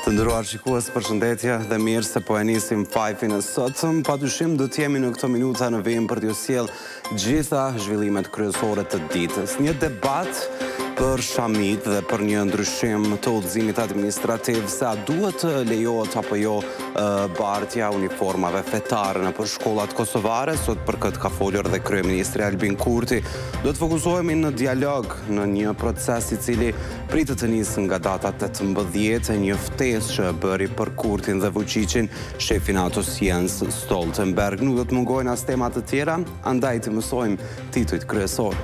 Të nderuar shikues, përshëndetje dhe mirë se po e nisim fajfin e sotëm. Padyshim do të jemi në këto minuta në vijim për t'ju sjellë gjitha zhvillimet kryesore të ditës. Një debat për shamit dhe për një ndryshim të udhëzimit administrativ se a duhet të lejohet apo jo bartja uniformave fetare nëpër shkollat kosovare. Sot për këtë ka folur dhe kryeministri Albin Kurti. Do të fokusohemi në dialog në një proces i cili pritet të nisë nga data 18 e një ftesë që bëri për Kurtin dhe Vučićin shefi NATO-s Jens Stoltenberg. Nuk do të mungojnë as temat të tjera, andaj të mësojmë titujt kryesor.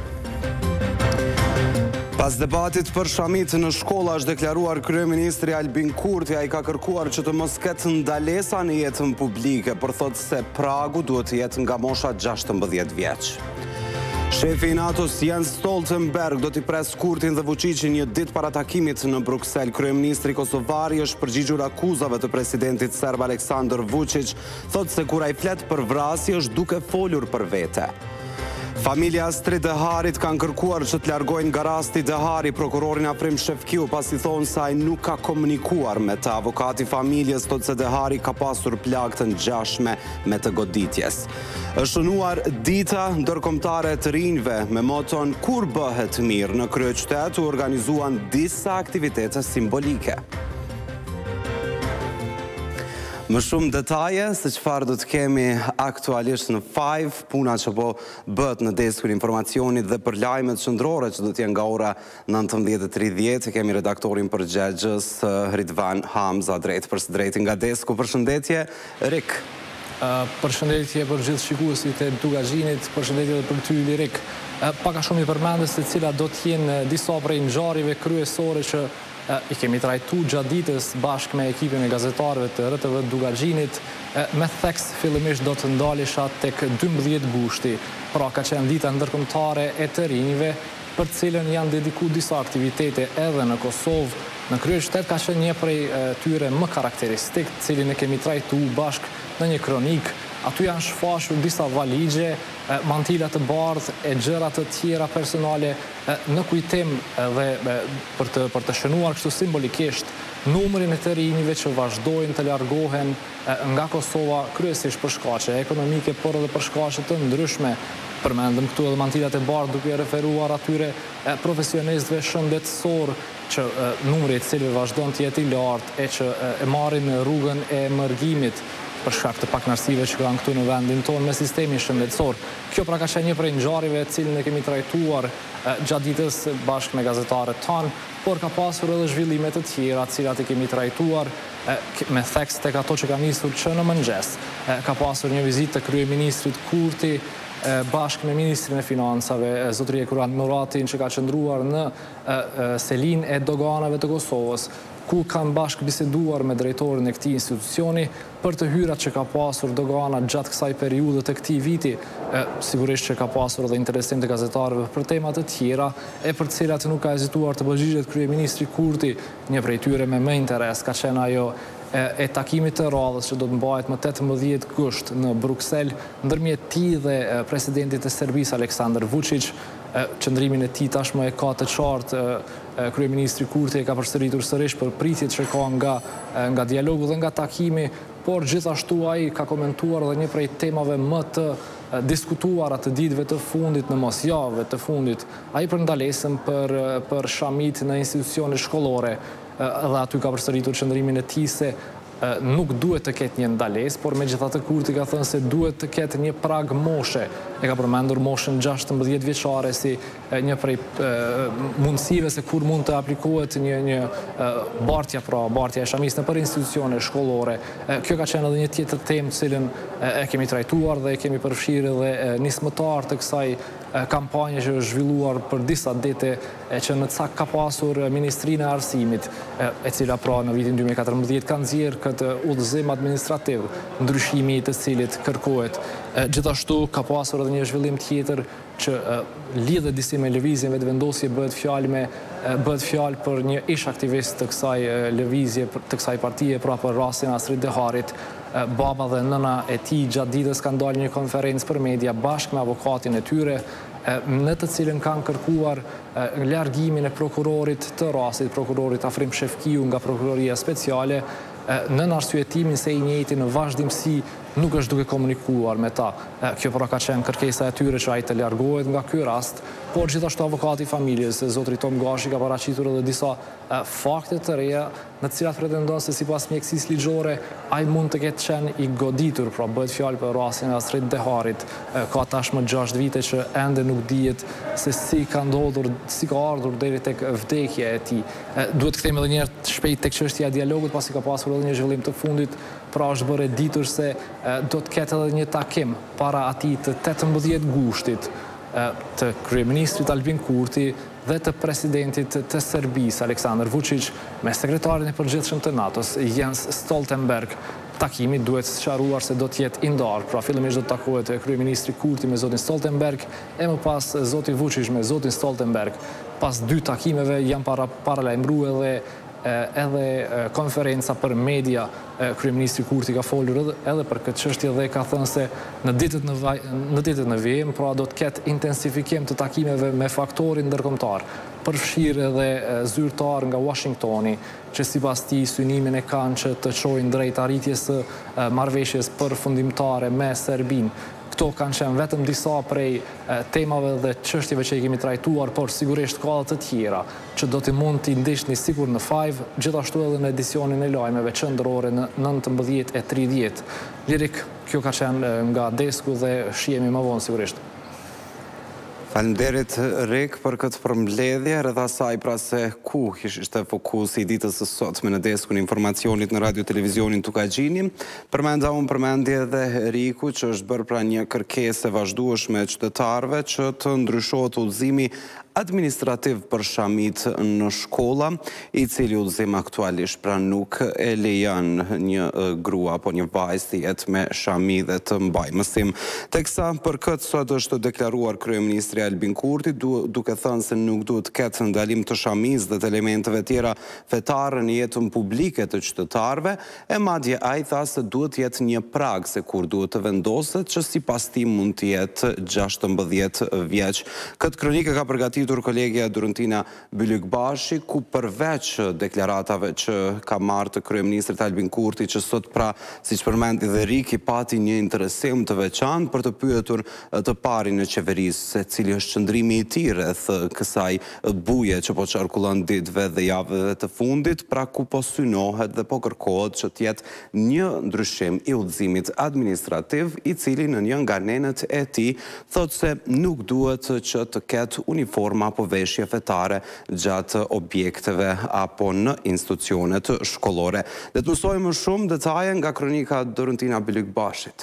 Pas debatit për shamit në shkolla është deklaruar kryeministri Albin Kurti. Ai ka kërkuar që të mos ketë ndalesa në jetën publike, por thotë se pragu duhet të jetë nga mosha 16 vjeç. Shefi i NATO-s Jens Stoltenberg do t'i pres Kurtin dhe Vučićin një ditë para takimit në Bruksel. Kryeministri kosovar është përgjigjur akuzave të presidentit serb Aleksandar Vučić, thotë se kur ai flet për vrasje është duke folur për vete. Familja Astrid Deharit kanë kërkuar që të largojnë nga rasti Dehari prokurorin Afrim Shefkiu, pasi thonë se ai nuk ka komunikuar me të. Avokati familjes thotë se Dehari ka pasur plagë të ngjashme me të goditjes. Është shënuar dita ndërkombëtare e të rinjve me moton Kur bëhet mirë. Në kryeqytet u organizuan disa aktivitete simbolike. Më shumë detaje se çfarë do të kemi aktualisht në 5, puna që po bëhet në deskun informacionit dhe për lajmet qendrore që do të jenë nga ora 19:30, kemi redaktorin përgjegjës Ridvan Hamza drejt për së drejti nga desku. Përshëndetje, Rik. Përshëndetje për gjithë shikuesit e Dugazhinit, përshëndetje edhe për ty Lirik. Pak a shumë i përmendes se cilat do të jenë disa prej ngjarjeve kryesore që i kemi trajtu gjatë ditës bashkë me ekipin e gazetarëve të RTV Dugazhinit. Me theks fillimisht do të ndalesha tek 12 gushti, pra ka qenë dita ndërkombëtare e të rinjve, për cilën janë dediku disa aktivitete edhe në Kosovë. Në kryeqytet ka qenë një prej tyre më karakteristik, cilin e kemi trajtu bashkë në një kronik. Aty janë shfashur disa valigje, mantila të bardhë e gjëra të tjera personale në kujtim dhe për të shënuar kështu simbolikisht numrin e të rinjve që vazhdojnë të largohen nga Kosova, kryesisht për shkaqe ekonomike, por edhe për shkaqe të ndryshme. Përmendëm këtu edhe mantilat e bardhë duke referuar atyre profesionistëve shëndetësor që numri i cilëve vazhdon të jetë i lartë e që e marrin rrugën e mërgimit për shkak të pakënaqësive që kanë këtu në vendin tonë me sistemin shëndetësor. Kjo pra ka qenë një prej ngjarjeve të cilën e kemi trajtuar gjatë ditës bashkë me gazetarët tanë, por ka pasur edhe zhvillime të tjera të cilat e kemi trajtuar me theks tek ato që ka nisur që në mëngjes. Ka pasur një vizitë të kryeministrit Kurti bashkë me ministrin e financave, zotëria Kurant Muratin, që ka qëndruar në selin e doganave të Kosovës, ku kanë bashkë biseduar me drejtorin e këtij institucioni për të hyrat që ka pasur dogana gjatë kësaj periudhe të këtij viti. Sigurisht që ka pasur edhe interesim të gazetarëve për tema të tjera, e për të cilat nuk ka hezituar të përgjigjet kryeministri Kurti. Një prej tyre me më interes ka qenë ajo e takimit të radhës që do të mbahet më 18 gusht në Bruksel ndërmjet tij dhe presidentit të Serbisë Aleksandar Vučić. Qëndrimin e tij tashmë e ka të qartë kryeministri Kurti, e ka përsëritur sërish për pritjet që ka nga dialogu dhe nga takimi, por gjithashtu ai ka komentuar edhe një prej temave më të diskutuara të ditëve të fundit, në mos javëve të fundit, ai për ndalesën për shamit në institucione shkollore, dhe aty ka përsëritur qëndrimin e tij se nuk duhet të ketë një ndalesë, por megjithatë Kurti ka thënë se duhet të ketë një prag moshe. E ka përmendur moshën 16 vjeçare si një prej mundësive se kur mund të aplikohet një bartja, pra bartja e shamisë nëpër institucione shkollore. Kjo ka qenë edhe një tjetër temë cilën e kemi trajtuar dhe e kemi përfshirë dhe nismëtar të kësaj kampanje që është zhvilluar për disa dite, që në cak ka pasur Ministrinë e Arsimit, e cila pra në vitin 2014 ka nxjerrë këtë udhëzim administrativ, ndryshimi i të cilit kërkohet. Gjithashtu ka pasur edhe një zhvillim tjetër që lidhet disi me lëvizjen vetëvendosje, bëhet fjalë për një ish aktivist të kësaj lëvizje, të kësaj partie, pra për rastin Astrid Deharit. Baba dhe nëna e tij gjatë ditës kanë dalë një konferencë për media bashkë me avokatin e tyre, në të cilën kanë kërkuar largimin e prokurorit të rastit, prokurorit Afrim Shefkiu nga prokuroria speciale, në arsyetimin se i njëjti në vazhdimsi nuk është duke komunikuar me ta. Kjo pra ka qenë kërkesa e tyre që ai të largohet nga ky rast, por gjithashtu avokati i familjes, zotri Tom Gashi, ka paraqitur edhe disa fakte të reja në të cilat pretendon se sipas mjekësisë ligjore ai mund të ketë qenë i goditur, pra bëhet fjalë për rastin e Asrit Deharit. Ka tashmë 6 vite që ende nuk dihet se si ka ardhur deri tek vdekja e tij. Duhet të kthehemi edhe një herë shpejt tek çështja e dialogut, pasi ka pasur edhe një zhvillim të fundit, pra është bërë ditur se do të ketë edhe një takim para atij të 18 gushtit të kryeministrit Albin Kurti dhe të presidentit të Serbisë Aleksandar Vučić me sekretarin e përgjithshëm të NATO-s Jens Stoltenberg. Takimi duhet sqaruar se do të jetë i ndarë, pra fillimisht do të takohet kryeministri Kurti me zotin Stoltenberg e më pas zoti Vučić me zotin Stoltenberg. Pas 2 takimeve janë paralajmëruar edhe konferenca për media. Kryeministri Kurti ka folur edhe për këtë çështje dhe ka thënë se në ditët në vijim, pra do të ketë intensifikim të takimeve me faktorin ndërkombëtar, përfshirë edhe zyrtar nga Washingtoni, që sipas tij synimin e kanë që të çojnë drejt arritjes së marrëveshjes përfundimtare me Serbinë. Këto kanë qenë vetëm disa prej temave dhe çështjeve që i kemi trajtuar, por sigurisht ka edhe të tjera që do të mund t'i ndiqni sikur në 5, gjithashtu edhe në edicionin e lajmeve qendrore në 19:30. Lirik, kjo ka qenë nga desku dhe shihemi më vonë sigurisht. Faleminderit Rik për këtë përmbledhje, rreth asaj pra se ku ishte fokusi i ditës së sotme në deskun e informacionit në radio televizionin Tukagjini. Përmenda unë përmendje edhe Riku që është bërë pra një kërkesë e vazhdueshme e qytetarëve që të ndryshohet udhëzimi administrativ për shamit në shkolla, i cili udhëzim aktualisht pra nuk e lejon një grua apo një vajzë të jetë me shami dhe të mbajë mësim. Teksa për këtë sot është deklaruar kryeministri Albin Kurti, duke thënë se nuk duhet të ketë ndalim të shamizë dhe të elementeve tjera fetare në jetën publike të qytetarëve, e madje ai tha se duhet të jetë një prag se kur duhet të vendoset, që sipas tij mund të jetë 16 vjeç. Këtë kronikë ka përgatitur kolegja Durëntina Bylykbashi, ku përveç deklaratave që ka marrë të kryeministrit Albin Kurti, që sot pra, siç përmendi dhe Riki, pati një interesim të veçantë për të pyetur të parin e qeverisë se cili është qëndrimi i tij rreth kësaj buje që po qarkullon ditëve dhe javëve të fundit, pra ku po synohet dhe po kërkohet që të jetë një ndryshim i udhëzimit administrativ, i cili në një nga nenet e tij thotë se nuk duhet që të ketë uniforma apo veshje fetare gjatë objekteve apo në institucionet shkollore. Dhe të mësojmë më shumë detaje nga kronika Dorëntina Bylykbashit.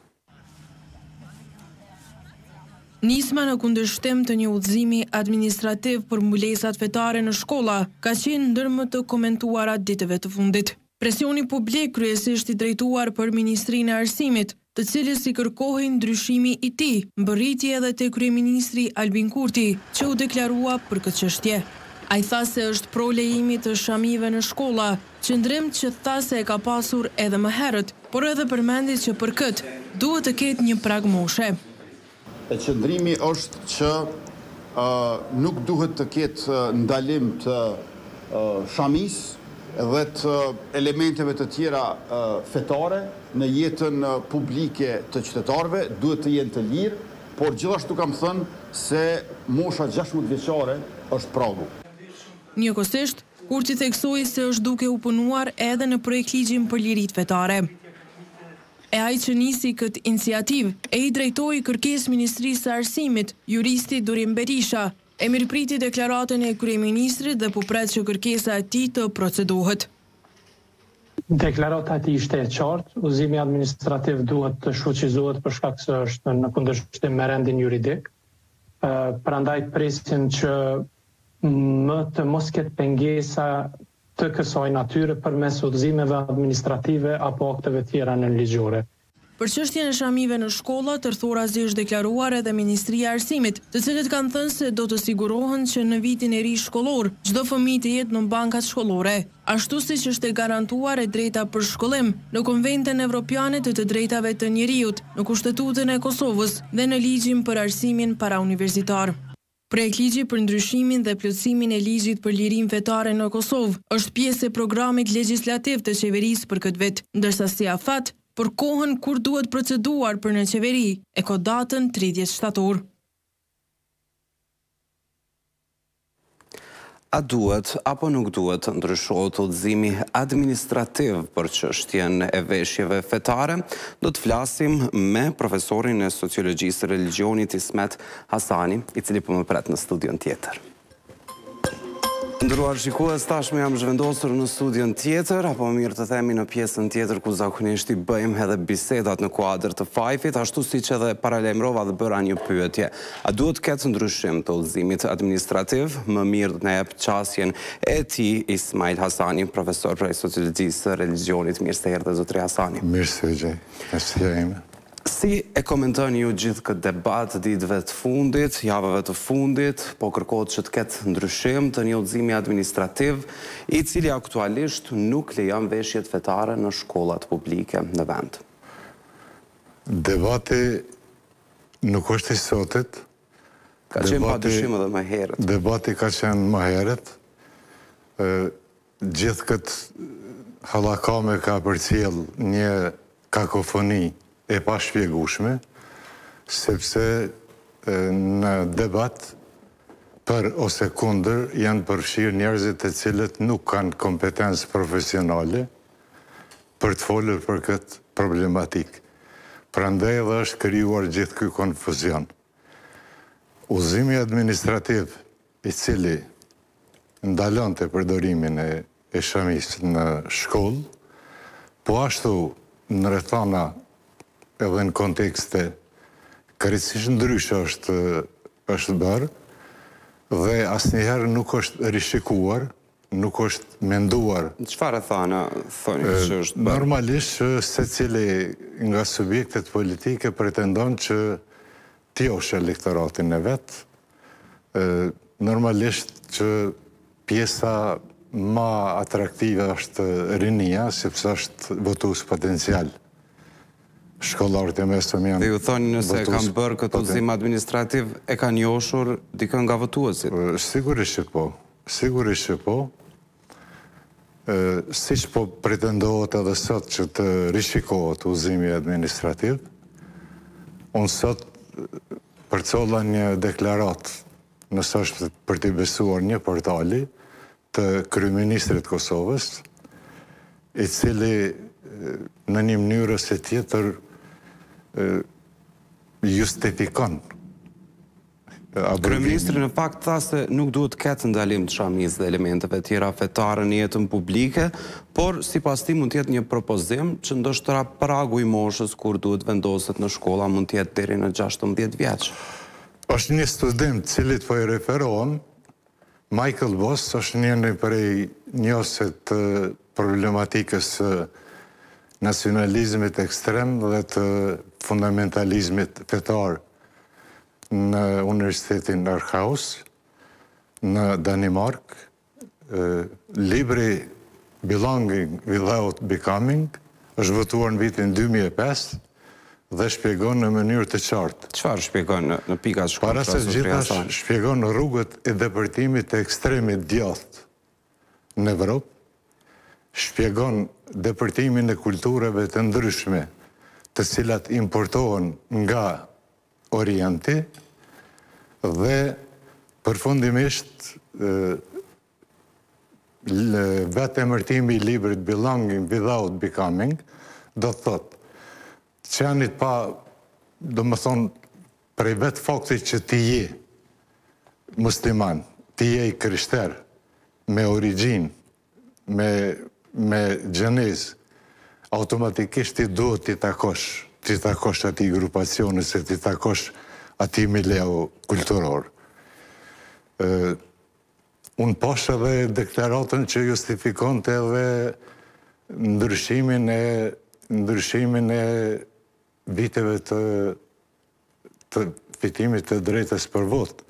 Nisma në kundërshtim të një udhëzimi administrativ për mbulesat fetare në shkolla ka qenë ndër më të komentuara ditëve të fundit. Presioni publik kryesisht i drejtuar për Ministrinë e Arsimit, të cilës i kërkohej ndryshimi i tij, mbërriti edhe te kryeministri Albin Kurti, që u deklarua për këtë çështje. Ai tha se është pro lejimit të shamive në shkolla, qëndrim që tha se e ka pasur edhe më herët, por edhe përmendi që për këtë duhet të ketë një prag moshe. Qëndrimi është që nuk duhet të ketë ndalim të shamis dhe të elementeve të tjera fetare në jetën publike të qytetarëve, duhet të jenë të lirë, por gjithashtu kam thënë se mosha 16 vjeçare është pragu. Njëkohësisht, Kurti theksoi se është duke u punuar edhe në projektligjin për liritë fetare. E ai që nisi këtë iniciativë e i drejtoi kërkesë Ministrisë së Arsimit, juristi Durim Berisha, e mirëpriti deklaratën e kryeministrit dhe po pret që kërkesa e tij të procedohet. Deklarata e tij ishte e qartë, udhëzimi administrativ duhet të shoqizohet për shkak se është në kundërshtim me rendin juridik. Prandaj presim që më të mos ketë pengesa të kësaj natyre përmes udhëzimeve administrative apo akteve tjera në ligjore. Për çështjen e shamive në shkolla, tërthorazi është deklaruar edhe Ministria e Arsimit, të cilët kanë thënë se do të sigurohen që në vitin e ri shkollor, çdo fëmijë të jetë në bankat shkollore, ashtu siç është e garantuar e drejta për shkollim në Konventin Evropiane të drejtave të njerëzit, në Kushtetutën e Kosovës dhe në ligjin për arsimin parauniversitar. Projekt ligji për ndryshimin dhe plotësimin e ligjit për lirinë fetare në Kosovë është pjesë e programit legjislativ të qeverisë për këtë vit, ndërsa si afat për kohën kur duhet proceduar për në qeveri e ka datën 30 shtator. A duhet apo nuk duhet të ndryshohet udhëzimi administrativ për çështjen e veshjeve fetare? Do të flasim me profesorin e sociologjisë së religionit Ismet Hasani, i cili po më pret në studion tjetër. Nderuar shikues, tashmë jam zhvendosur në studion tjetër, apo mirë të themi në pjesën tjetër ku zakonisht i bëjmë edhe bisedat në kuadër të fajfit, ashtu siç edhe paralajmërova dhe bëra një pyetje. A duhet ketë ndryshim të udhëzimit administrativ? Më mirë të na jap qasjen e tij Ismail Hasani, profesor prej sociologjisë së religionit. Mirë se erdhe zotri Hasani. Mirë se gjej. Si e komentoni ju gjithë këtë debat ditëve të fundit, javëve të fundit, po kërkohet që të ketë ndryshim të një udhëzimi administrativ, i cili aktualisht nuk lejon veshjet fetare në shkollat publike në vend? Debati nuk është i sotit. Ka qenë padyshim edhe më herët. Debati ka qenë më herët. Gjithë këtë hallakame ka përcjell një kakofoni e pa shpjegueshme, sepse në debat për ose kundër janë përfshirë njerëzit e cilët nuk kanë kompetencë profesionale për të folur për këtë problematik. Prandaj edhe është krijuar gjithë ky konfuzion. Udhëzimi administrativ i cili ndalonte përdorimin e shamisë në shkollë, po ashtu në rrethana edhe në kontekste krejtësisht ndryshe është bërë dhe asnjëherë nuk është rishikuar, nuk është menduar. Çfarë thoni që është bërë? Normalisht secili nga subjektet politike pretendon që t'i joshë elektoratin e vet. Normalisht që pjesa më atraktive është rinia, sepse është votues potencial. Shkollarët e mesëm janë... Dhe ju thoni nëse kanë bërë këtë udhëzim administrativ, e kanë njohur dikën nga votuesit? Sigurisht që po. Sigurisht që po. Siç po pretendohet edhe sot që të rishikohet udhëzimi administrativ, unë sot përcolla një deklarat, nëse është për t'i besuar një portali, të kryeministrit Kosovës, i cili në një mënyrë ose tjetër justifikon. Kryeministri në fakt tha se nuk duhet ketë ndalim të shamisë dhe elementeve tjera fetare në jetën publike, por sipas tij mund të jetë një propozim që ndoshta pragu i moshës kur duhet vendoset në shkolla mund të jetë deri në 16 vjeç. Është një studim të cilit po i referohem. Michael Voss është një prej njohësit të problematikës nacionalizmit ekstrem dhe të fundamentalizmit fetar në Universitetin Aarhus, në Danimark. Libri Belonging Without Becoming është votuar në vitin 2005 dhe shpjegon në mënyrë të qartë. Çfarë shpjegon në pikat shkurtra? Para se gjithashtu shpjegon rrugët e depërtimit të ekstremit djathtë në Evropë, shpjegon depërtimin e kulturave të ndryshme, të cilat importohen nga Orienti dhe përfundimisht vetë emërtimi i librit Belonging Without Becoming do të thotë që janë pa, do më thonë, prej vetë faktit që ti je musliman, ti je i krishter, me origjinë, me gjenez, automatikisht ti duhet ti takosh ati grupacioni, se ti takosh ati mileu kulturor. Unë poshë edhe deklaratën që justifikon të edhe ndryshimin e viteve të fitimit të drejtës për votë.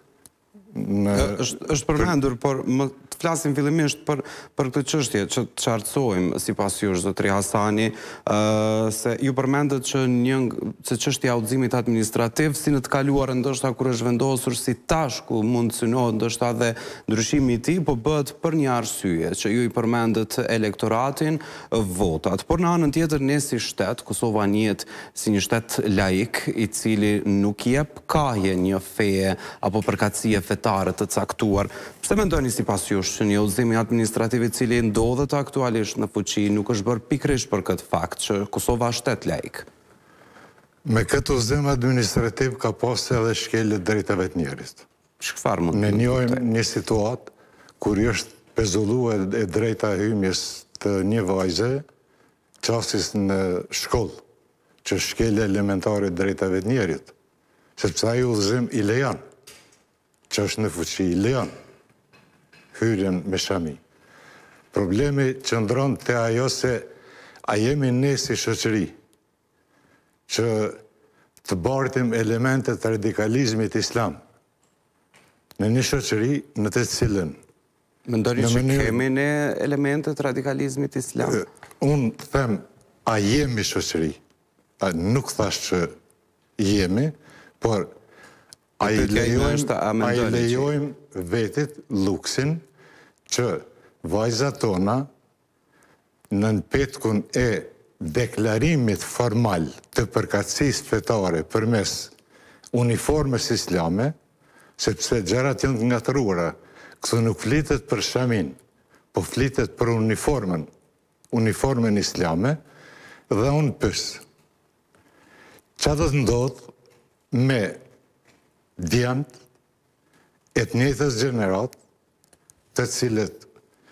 është përmendur, por më të flasim fillimisht për këtë çështje që të qartësojmë sipas jush, zotëri Hasani, se ju përmendet që se çështja e udhëzimit administrativ si në të kaluar ndoshta kur është vendosur si tash ku mund të synohet ndoshta dhe ndryshimi i tij, po bëhet për një arsye që ju i përmendet elektoratin, votat. Por në anën tjetër ne si shtet, Kosova njihet si një shtet laik i cili nuk jep kahje një feje apo përkatësie fetare të caktuar. Pse mendoni sipas jush që një udhëzim administrativ i cili ndodhet aktualisht në fuqi nuk është bërë pikërisht për këtë fakt që Kosova është shtet laik? Me këtë udhëzim administrativ ka pasur edhe shkelje drejtave të njerëzit. Çfarë mund? Ne njohim një situatë kur është pezulluar e drejta e hymjes të një vajze qasis në shkollë, që shkelje elementare drejtave të njerit, sepse ai udhëzim i lejon, që është në fuqi i lejon hyrjen me shami. Problemi qëndron te ajo se a jemi ne si shoqëri që të bartim elementet të radikalizmit islam në një shoqëri në të cilën Mendoni që kemi ne elementet të radikalizmit islam? Unë them, a jemi shoqëri? Nuk thash që jemi, por a i lejojmë vetit luksin që vajzat tona në petkun e deklarimit formal të përkatësisë fetare përmes uniformës islame, sepse gjërat janë të ngatëruara. Këtu nuk flitet për shamin, po flitet për uniformën islame, dhe unë pys. Qa do të ndodhë me djemt e të njëjtës gjenerat, të cilët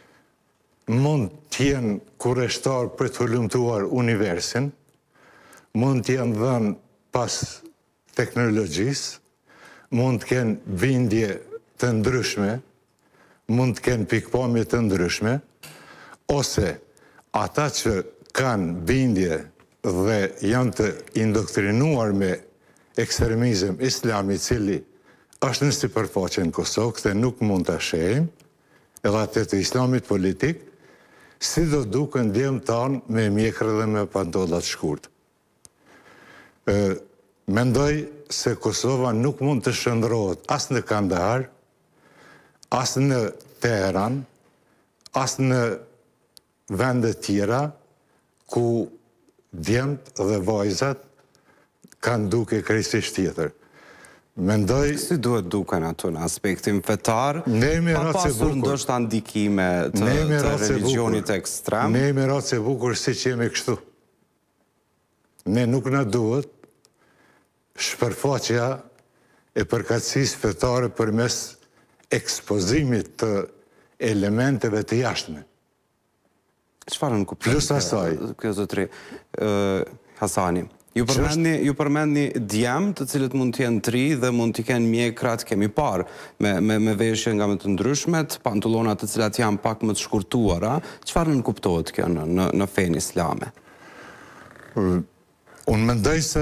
mund t'jenë kureshtar për të hulumtuar universin, mund t'jenë dhënë pas teknologjisë, mund t'kenë bindje të ndryshme, mund t'kenë pikpamje të ndryshme, ose ata që kanë bindje dhe janë të indoktrinuar me ekstremizëm islami cili është në sipërfaqe në Kosovë dhe nuk mund të shehim, edhe atë të islamit politik, si do duken djemë tanë me mjekrë dhe me pantollat shkurt. Mendoj se Kosova nuk mund të shndrohet as në Kandahar, as në Teheran, as në vendet tjera ku djemt dhe vajzat kanë duke krejtësisht tjetër. Mendoj... Si duhet duken ato në aspektin fetar, pa pasur ndoshta ndikime të religionit ekstrem? Ne jemi ratës e bukur si që jemi kështu. Ne nuk na duhet shpërfaqja e përkatësisë fetare përmes ekspozimit të elementeve të jashtme. Çfarë në kupton? Plus asaj. Kjo zotëri Hasani. Ju përmendni djemë të cilët mund t'jenë tri dhe mund t'i kenë mjekrat, kemi parë, me veshje nga më të ndryshmet, pantulonat të cilat janë pak më të shkurtuara. Çfarë në kuptohet kjo në fenë islame? Unë mendoj se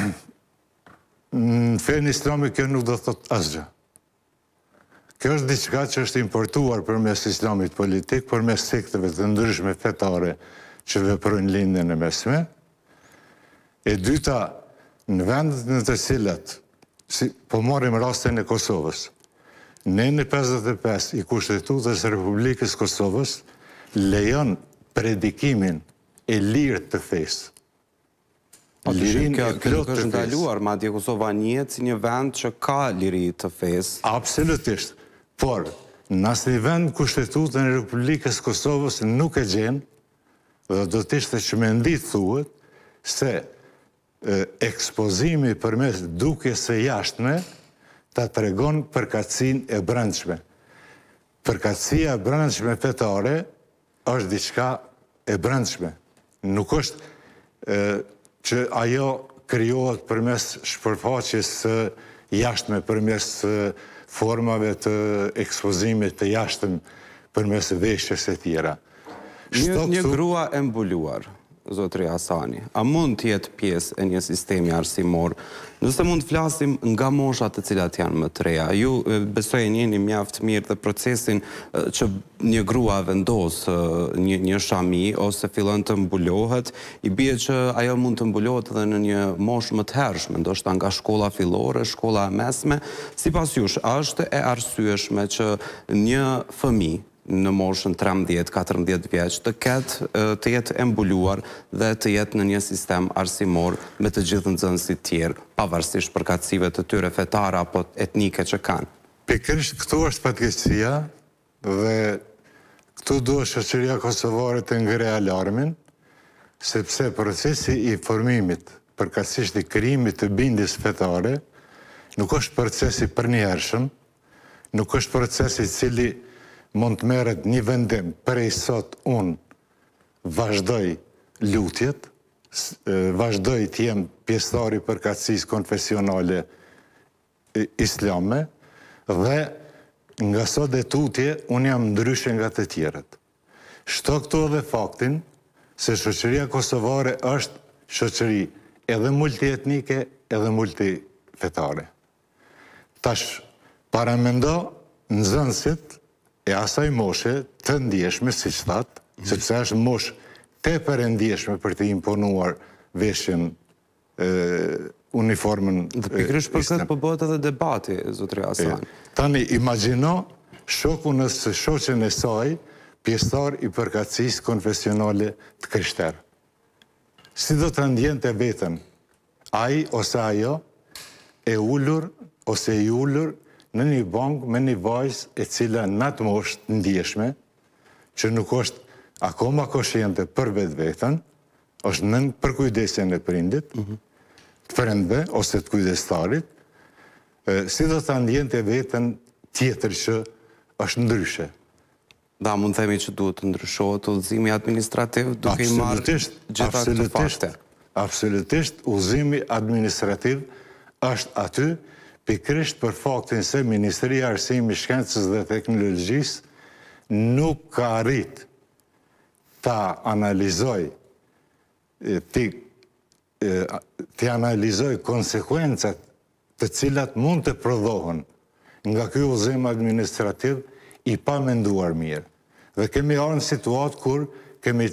në fenë islame kjo nuk do të thotë asgjë. Kjo është diçka që është importuar përmes islamit politik, përmes sekteve të ndryshme fetare që veprojnë lindjen e mesme. E dyta, në vendet në të cilat, po marrim rastin e Kosovës, ne në 55 i Kushtetutës së Republikës Kosovës lejon predikimin e lirë të fesë. Lirin e plot është ndaluar, madje Kosova njihet si një vend që ka liri të fesë. Absolutisht, por në asnjë vend Kushtetutën e Republikës Kosovës nuk e gjen, dhe do të ishte çmendi thuhet se ekspozimi përmes dukjes së jashtme ta tregon përkatësinë e brendshme. Përkatësia e brendshme fetare është diçka e brendshme. Nuk është që ajo krijohet përmes shpërfaqjes së jashtme, përmes formave të ekspozimit të jashtëm, përmes veshjes e tjera. Një grua e mbuluar, zotri Hasani, a mund t'jetë pjesë e një sistemi arsimor, nëse mund të flasim nga moshat të cilat janë më të reja. Ju besoj e njeni mjaft mirë dhe procesin që një grua vendos një shami ose fillon të mbulohet, i bie që ajo mund të mbulohet edhe në një moshë më të hershme, ndoshta nga shkolla fillore, shkolla e mesme. Sipas jush, është e arsyeshme që një fëmijë në moshën 13-14 vjeç të jetë e mbuluar dhe të jetë në një sistem arsimor me të gjithë nxënësit tjerë, pavarësisht përkatësive të tyre fetare apo etnike që kanë. Pikërisht këtu është fatkeqësia dhe këtu duhet shoqëria kosovare të ngre alarmin, sepse procesi i formimit, përkatësisht i krijimit të bindjes fetare, nuk është procesi përnjëhershëm, nuk është procesi i cili mund të merret një vendim, prej sot unë vazhdoj lutjet, vazhdoj të jem pjesëtar i përkatësisë konfesionale islame dhe nga sot e tutje unë jam ndryshe nga të tjerët. Shto këtu edhe faktin se shoqëria kosovare është shoqëri edhe multietnike edhe multifetare. Tash paramendo nxënësit e asaj moshe të ndjeshme, si që thatë, sepse është moshë tepër e ndjeshme për të imponuar veshjen uniformën. Dhe pikërisht për këtë po bëhet edhe debati, zotri Hasan. Tani, imagjino shoku nësë shoqen e saj, pjesëtar i përkatësisë konfesionale të krishterë. Si do të ndjente vetën, ai ose ajo e ullur ose i ullur në një bank me një vajzë e cila në atë moshë të ndjeshme, që nuk është akoma koshjente për vetën, është nën për kujdesjen e prindit, të prindve ose të kujdestarit, si do të ndjente vetën tjetër që është ndryshe. Da, mund themi që duhet të ndryshohet udhëzimi administrativ duke i marrë gjitha këto fakte. Absolutisht, udhëzimi administrativ është aty pikërisht për faktin se Ministria e Arsimit, Shkencës dhe Teknologjisë nuk ka arrit ta analizoj konsekuencat të cilat mund të prodhohen nga ky udhëzim administrativ i pa menduar mirë. Dhe kemi ardhur në situatë kur kemi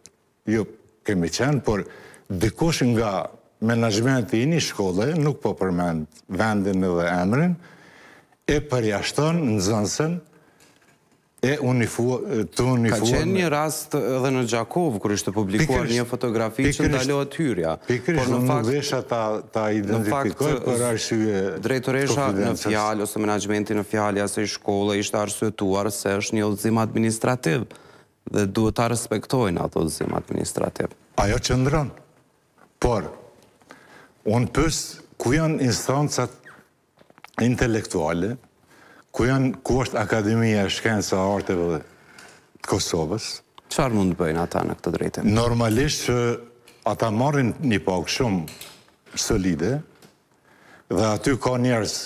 qenë, por dikush nga menaxhmenti i një shkolle, nuk po përmend vendin edhe emrin, e përjashton nxënësen e të unifuar. Ka qenë një rast edhe në Gjakov, kur ishte publikuar një fotografi që ndalohet hyrja. Pikërisht, nuk desha ta identifikoj për arsye drejtoresha në fjalë ose menaxhmenti në fjalë asaj shkolle ishte arsyetuar se është një udhëzim administrativ dhe duhet ta respektojnë atë udhëzim administrativ. Ajo qëndron. Por unë pës, ku janë instancat intelektuale, ku është Akademia e Shkencave dhe Arteve të Kosovës. Çfarë mund të bëjnë ata në këtë drejtim? Normalisht që ata marrin një pagë shumë solide dhe aty ka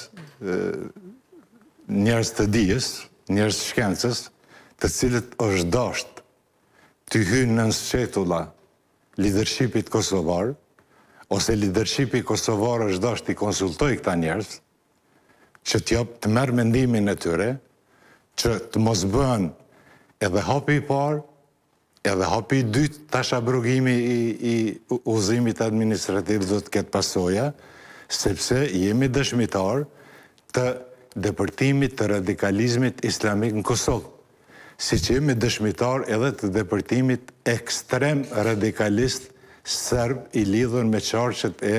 njerëz të dijes, njerëz të shkencës, të cilët është dasht të hynë në sqetulla leadershipit kosovar, ose leadershipi kosovar është dasht i konsultoj këta njerëz, që të merë mendimin e tyre, që të mos bëhen edhe hapi i parë, edhe hapi i dytë, tash abrogimi i udhëzimit administrativ do të ketë pasoja, sepse jemi dëshmitar të depërtimit të radikalizmit islamik në Kosovë. Si që jemi dëshmitar edhe të depërtimit ekstrem radikalist serb i lidhur me qarqet e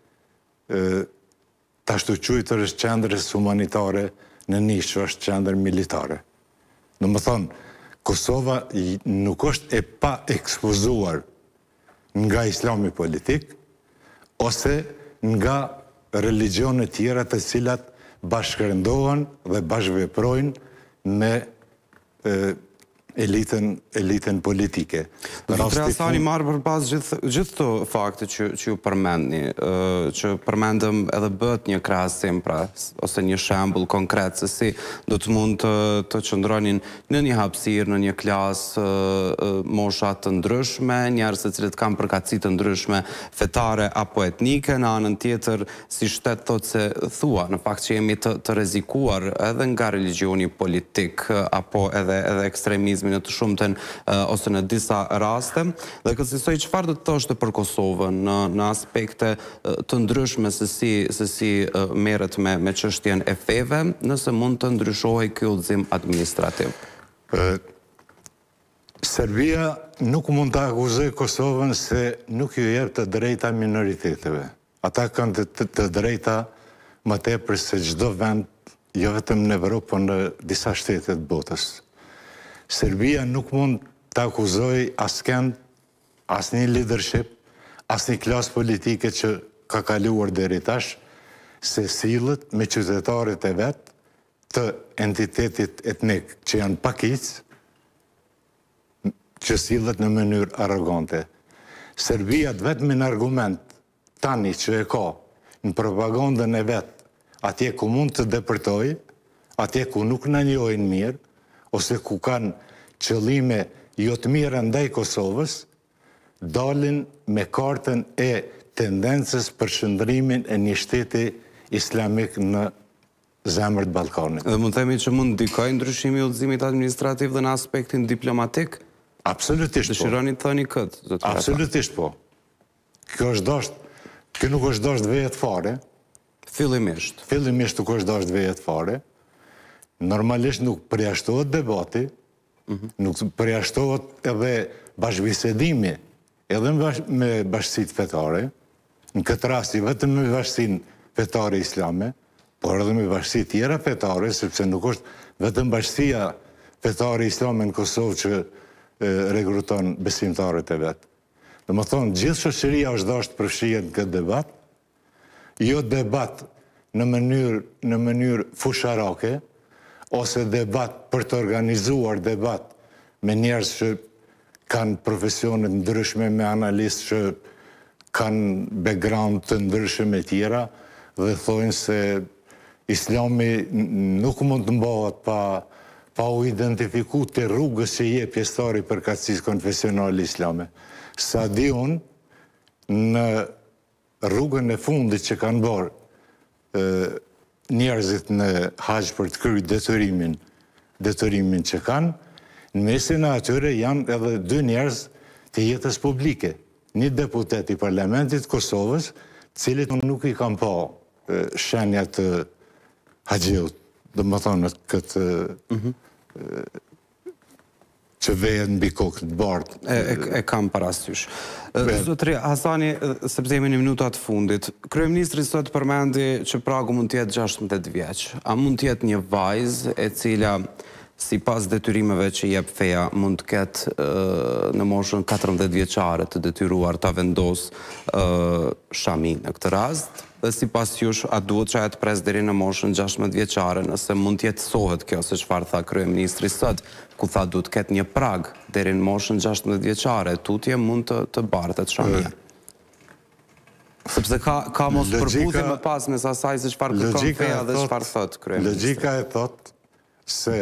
të ashtu quajtërës qendrës humanitare në Nish, është qendër militare. Në më thonë, Kosova nuk është e pa ekspozuar nga islami politik, ose nga religionet tjera të cilat bashkërëndohen dhe bashkëveprojnë me elitën politike. Dr. Hasani, marrë për pas gjithë të fakte që ju përmendni, që përmendëm edhe bët një krahasim, pra, ose një shembull konkret se si do të mund të qëndronin në një hapësirë, në një klasë, mosha të ndryshme, njerëz të cilët kanë përkatësi të ndryshme fetare apo etnike, në anën tjetër, si shtet thotë se thua, në fakt që jemi të rrezikuar edhe nga religioni politik apo edhe ekstremizmi në të shumten ose në disa raste, dhe kësaj çfarë do të thoshte për Kosovën në aspekte të ndryshme se si merret me çështjen e feve, nëse mund të ndryshohej ky udhëzim administrativ. Serbia nuk mund të akuzoj Kosovën se nuk ju jep të drejta minoriteteve. Ata kanë të drejta më tepër se çdo vend, jo vetëm në Evropë, por në disa shtete të botës. Serbia nuk mund të akuzoj askënd, asnjë leadership, asnjë klasë politike që ka kaluar deri tash, se sillet me qytetarët e vet të entitetit etnik që janë pakicë, që sillet në mënyrë arrogante. Serbia vetëm në argument tani që e ka në propagandën e vet, atje ku mund të depërtoj, atje ku nuk na njohin mirë, ose ku kanë qëllime jo të mira ndaj Kosovës, dalin me kartën e tendencës për shndrimin e një shteti islamik në zemër të Ballkanit. Dhe mund të themi që mund ndikojë ndryshimi i udhëzimit administrativ dhe në aspektin diplomatik? Absolutisht po. Dëshironi të thoni këtë? Absolutisht po. Kjo nuk është dashur vetë fare. Fillimisht. Fillimisht nuk është dashur vetë fare. Normalisht nuk përjashtohet debati, nuk përjashtohet edhe bashkëbisedimi, edhe me bashkësitë fetare, në këtë rasti vetëm me bashkësinë fetare islame, por edhe me bashkësi tjera fetare, sepse nuk është vetëm bashkësia fetare islame në Kosovë që rekruton besimtarët e vet. Domethënë, gjithë shoqëria është dashur të përfshihet në këtë debat, jo debat në mënyrë fusharake, ose debat për të organizuar debat me njerëz që kanë profesionet ndryshme, me analistë që kanë background të ndryshme tjera, dhe thojnë se Islami nuk mund të mbahet pa u identifiku të rrugës që jep pjesëtari përkatësisë konfesionale islame. Sa di unë, në rrugën e fundit që kanë bërë njerëzit në haqë për të kryer detyrimin që kanë, në mesin e atyre janë edhe 2 njerëz të jetës publike. Një deputet i Parlamentit Kosovës, cilit nuk i kam pa shenja të haqeut, dhe më thonë këtë që vejet në bikok të bardë. E kam parasysh. Zotri Hasani, sepse jemi në minutat fundit, kryeministri sot përmendi që pragu mund të jetë 16 vjeç. A mund të jetë një vajzë e cila sipas detyrimeve që jep feja mund të ketë në moshën 14 vjeçare të detyruar ta vendos shami në këtë rast? Dhe sipas jush, a duhet që ajo të pres deri në moshën 16 vjeçare, nëse mund të jetësohet kjo, se çfarë tha kryeministri sot, ku tha duhet të ketë një prag deri në moshën 16 vjeçare, tutje mund të bartet shamia. Sepse ka mos përputhje më pas mes asaj se çfarë kërkon feja dhe çfarë thot kryeministri. Logjika e thot se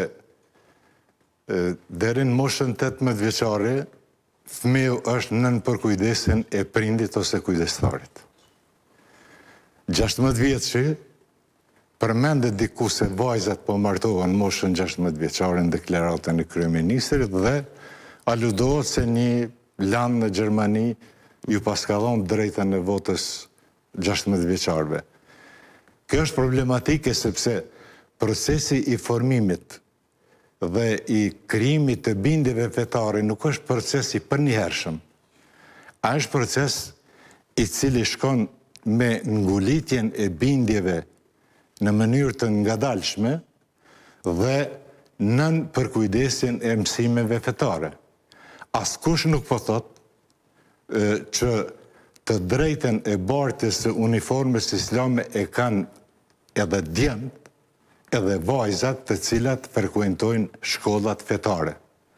deri në moshën 18 vjeçare, fëmiu është nën përkujdesin e prindit ose kujdestarit. 16 vjeçi, përmendet diku se vajzat po martohen në moshën 16 vjeçare në deklaratën e kryeministrit dhe aludohet se një land në Gjermani ju paskallon drejtën e votës 16 vjeçarëve. Kjo është problematike sepse procesi i formimit dhe i krijimit të bindjeve fetare nuk është proces i përnjëhershëm. A është proces i cili shkon me ngulitjen e bindjeve në mënyrë të ngadalshme dhe nën përkujdesin e mësimeve fetare. Askush nuk po thot që të drejten e bartjes së uniformës islame e kanë edhe djemt, edhe vajzat të cilat frekuentojnë shkollat fetare.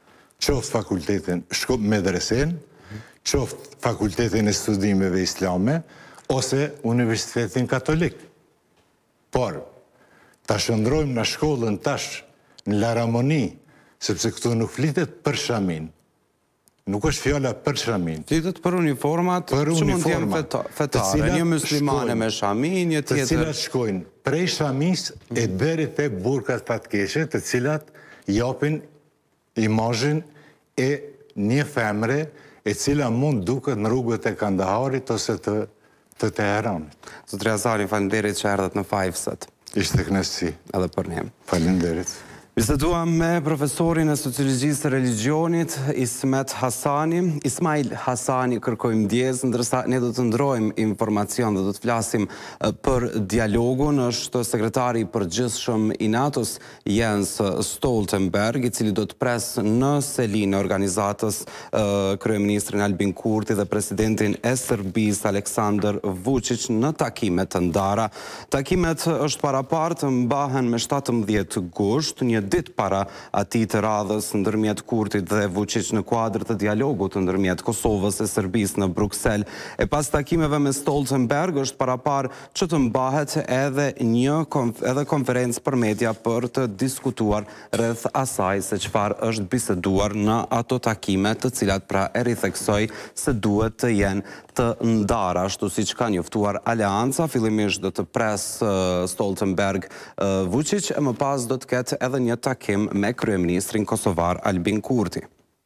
qoftë fakultetin medresen, qoftë fakultetin e studimeve islame, ose Universitetin Katolik. Por, ta shëndrojmë në shkollën tash në Laramoni, sepse këtu nuk flitet për shamin. Nuk është fjala për shamin. Flitet për uniformat që mund të jenë fetare, një muslimane me shamin, një tjetër. Të cilat shkojnë prej shamis e deri te burkat fatkeshe, të cilat japin imazhin e një femre e cila mund duket në rrugët e Kandaharit ose të Teheranit. Zotri Azari, faleminderit që erdhët në Fajfsat. Ishte kënaqësi. Edhe për ne. Faleminderit. Biseduam me profesorin e sociologjisë religionit, Ismail Hasani, kërkojmë ndjesë, ndërsa ne do të ndrojmë informacion dhe do të flasim për dialogun. Është sekretari i përgjithshëm i NATO-s, Jens Stoltenberg, i cili do të presë në selinë e organizatës kryeministrin Albin Kurti dhe presidentin e Serbisë Aleksandar Vučić në takimet të ndara. Takimet është parapartë mbahen me 17 gusht, një ditë para atij të radhës ndërmjet Kurtit dhe Vučić në kuadër të dialogut ndërmjet Kosovës e Serbisë në Bruksel. E pas takimeve me Stoltenberg është parapar që të mbahet edhe konferencë për media për të diskutuar rreth asaj se çfarë është biseduar në ato takime, të cilat pra e ritheksoj se duhet të jenë të ndara, ashtu siç ka njoftuar Aleanca. Fillimisht do të pres Stoltenberg Vučić e më pas do të ketë edhe një takim me kryeministrin kosovar Albin Kurti.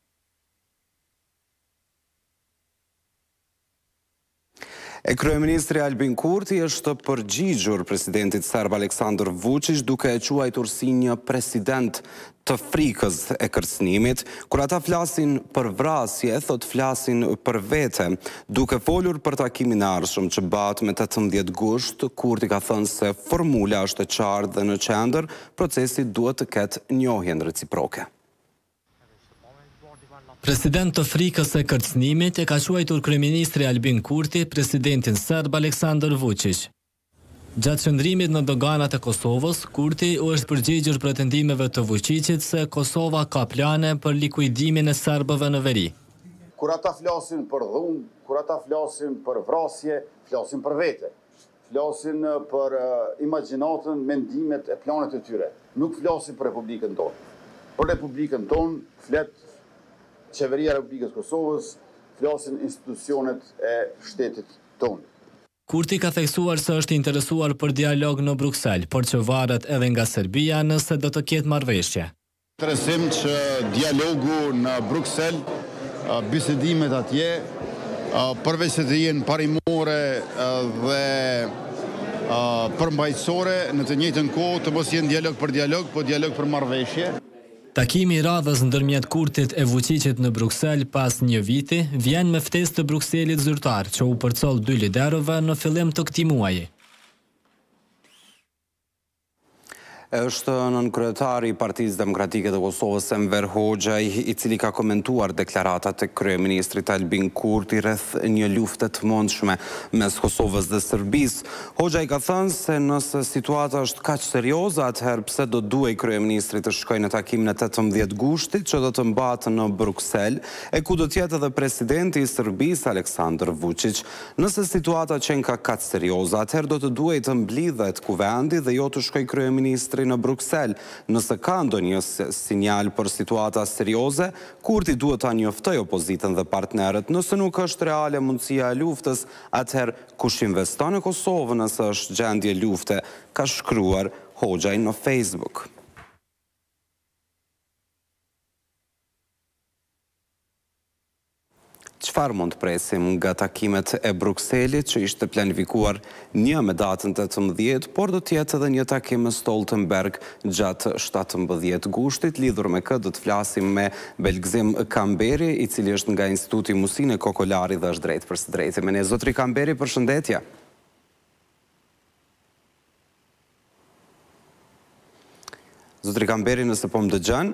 E kryeministri Albin Kurti është përgjigjur presidentit serb Aleksandar Vučić duke e quajtur si një president të frikës e kërcënimit. Kur ata flasin për vrasje, thot flasin për vete. Duke folur për takimin e ardhshëm që bëhet me 18 gusht, Kurti ka thënë se formula është e qartë dhe në qendër procesi duhet të ketë njohjen reciproke. President të frikës e kërcënimit e ka quajtur kryeministri Albin Kurti presidentin serb Aleksandar Vučić. Gjatë qëndrimit në doganat e Kosovës, Kurti u është përgjigjur pretendimeve të Vučićit se Kosova ka plane për likuidimin e serbëve në veri. Kur ata flasin për dhunë, kur ata flasin për vrasje, flasin për vete. Flasin për imagjinatën, mendimet e planet e tyre. Nuk flasin për Republikën tonë. Për Republikën tonë flet Qeveria e Republikës Kosovës, flasin institucionet e shtetit tonë. Kurti ka theksuar se është interesuar për dialog në Bruksel, por që varet edhe nga Serbia nëse do të ketë marrëveshje. Interesim që dialogu në Bruksel, bisedimet atje, përveç se të jenë parimore dhe përmbajtësore, në të njëjtën kohë të mos jenë dialog për dialog, po dialog për marrëveshje. Takimi i radhës ndërmjet Kurtit e Vučićit në Bruksel pas një viti vjen me ftesë të Brukselit zyrtar që u përcoll 2 liderëve në fillim të këtij muaji. Është nënkryetari i Partisë Demokratike të Kosovës Enver Hoxha, i cili ka komentuar deklaratat e kryeministrit Albin Kurti rreth një lufte të mundshme mes Kosovës dhe Serbisë. Hoxha i ka thënë se nëse situata është kaq serioze, atëherë pse do duhej kryeministri të shkojë në takimin e 18 gushtit që do të mbahet në Bruksel, e ku do të jetë edhe presidenti i Serbisë Aleksandar Vučić. Nëse situata qenë kaq serioze, atëherë do të duhej të mblidhet kuvendi dhe jo të shkojë kryeministri në Bruksel. Nëse ka ndonjë sinjal për situata serioze, Kurti duhet ta njoftojë opozitën dhe partnerët. Nëse nuk është reale mundësia e luftës, atëherë kush investon në Kosovë nëse është gjendje lufte, ka shkruar Hoxha në Facebook. Çfarë mund të presim nga takimet e Brukselit, që ishte planifikuar një me datën 18, por do të jetë edhe një takim me Stoltenberg gjatë 17 gushtit. Lidhur me këtë do të flasim me Belgzim Kamberi, i cili është nga Instituti Musine Kokolari dhe është drejt për së drejti me ne. Zotri Kamberi, përshëndetje. Zotri Kamberi, nëse po më dëgjon?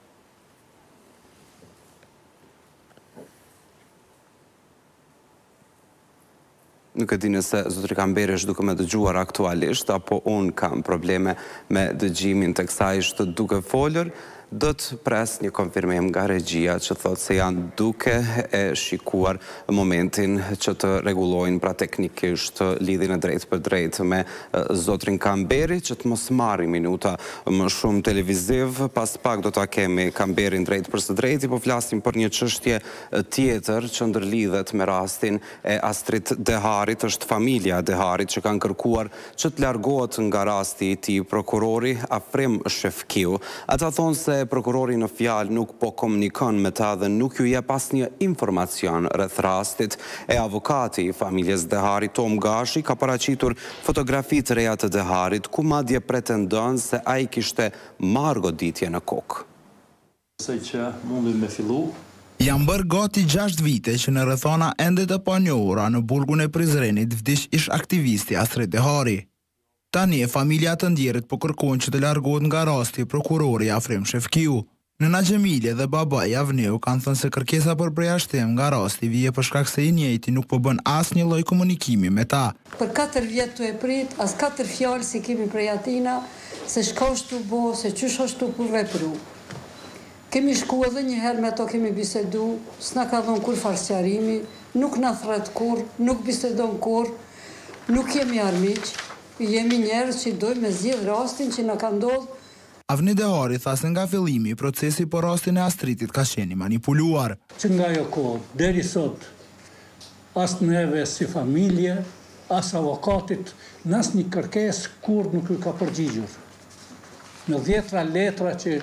Nuk e di nëse zotri Kamberi është duke me dëgjuar aktualisht, apo unë kam probleme me dëgjimin të kësaj është duke folur. do të pres një konfirmim nga regjia që thotë se janë duke e shikuar momentin që të regulojnë pra teknikisht lidhin e drejt për drejt me zotrin Kamberi, që të mos marri minuta më shumë televiziv. Pas pak do ta kemi Kamberin drejt për së drejti, po flasim për një çështje tjetër që ndërlidhet me rastin e Astrid Deharit. Është familja Deharit që kanë kërkuar që të largohet nga rasti i tij prokurori Afrim Shefkiu. Ata thonë se prokurori në fjalë nuk po komunikon me ta dhe nuk ju jep asnjë informacion rreth rastit. E avokati i familjes Deharit, Tom Gashi, ka paraqitur fotografi të reja të Deharit, ku madje pretendon se ai kishte marrë goditje në kokë. Se që mundim me fillu. Janë bërë gati 6 vite që në rrethana ende të panjohura në burgun e Prizrenit vdiq ish aktivisti Astrid Dehari. Tani familja të ndjerit po kërkojnë që të largohet nga rasti prokurori Afrim Shefkiu. Nëna Xhemile dhe babai Avneu kanë thënë se kërkesa për përjashtim nga rasti vije për shkak se i njëjti nuk po bën asnjë lloj komunikimi me ta. Për 4 vjet tu e prit, as 4 fjalë si kemi prej atina, se shkashtu bo, se qysh ashtu kur vepru. Kemi shku edhe një herë me ato, kemi bisedu, s'na ka dhënë kur farsqarimi, nuk na thret kur, nuk bisedon kur, nuk jemi armiq, jemi njerëz që dojmë me zgjidh rastin që na ka ndodhur. Avni Dehari tha se nga fillimi procesi për rastin e Astridit ka qenë i manipuluar. Që nga jo kohë, deri sot, as neve si familje, as avokatit, nas një kërkes kur nuk ju ka përgjigjur. Në 10 letra që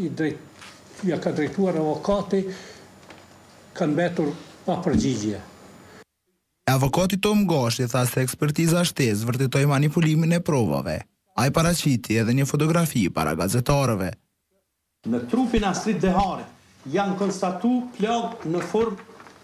ja ka drejtuar avokati, kanë mbetur pa përgjigje. Avokati Tom Gashi tha se ekspertiza shtesë vërtetoi manipulimin e provave. Ai paraqiti edhe një fotografi para gazetarëve. Në trupin Astrid Deharit janë konstatu plagë në formë,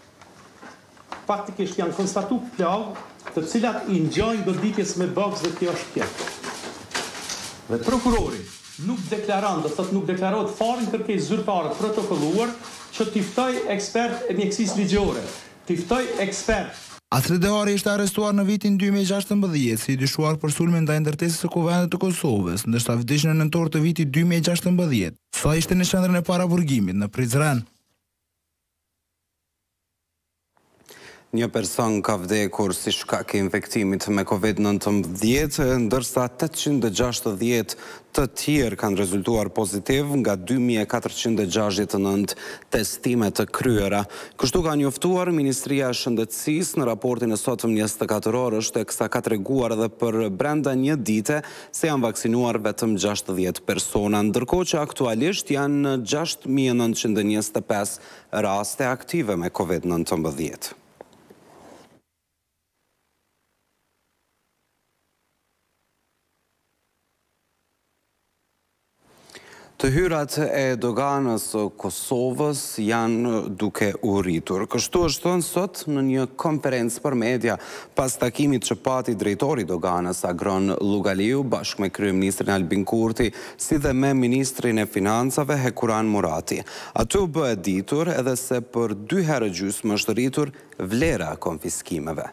faktikisht janë konstatu plagë të cilat i ngjajnë goditjes me boks dhe kjo është tjetër. Dhe prokurori nuk deklaron, do thotë nuk deklarohet fare në kërkesë zyrtare protokolluar që t'i ftoj ekspert e mjekësisë ligjore, t'i ftoj ekspert. Astrid Dehari ishte arrestuar në vitin 2016 si i dyshuar për sulmin ndaj ndërtesës së Kuvendit të Kosovës, ndërsa vdiq në nëntor të vitit 2016. Sa ishte në qendrën e paraburgimit në Prizren. Një person ka vdekur si shkak i infektimit me COVID-19, ndërsa 860 të tjerë kanë rezultuar pozitiv nga 2469 testime të kryera. Kështu ka njoftuar Ministria e Shëndetësisë në raportin e sotëm 24 orësh, teksa ka treguar edhe për brenda një dite se janë vaksinuar vetëm 60 persona, ndërkohë që aktualisht janë 6925 raste aktive me COVID-19. Të hyrat e doganës Kosovës janë duke u rritur. Kështu është thënë sot në një konferencë për media pas takimit që pati drejtori doganës Agron Lugaliu bashkë me kryeministrin Albin Kurti si dhe me ministrin e financave Hekuran Murati. Aty u bë e ditur edhe se për 2 herë gjysmë është rritur vlera konfiskimeve.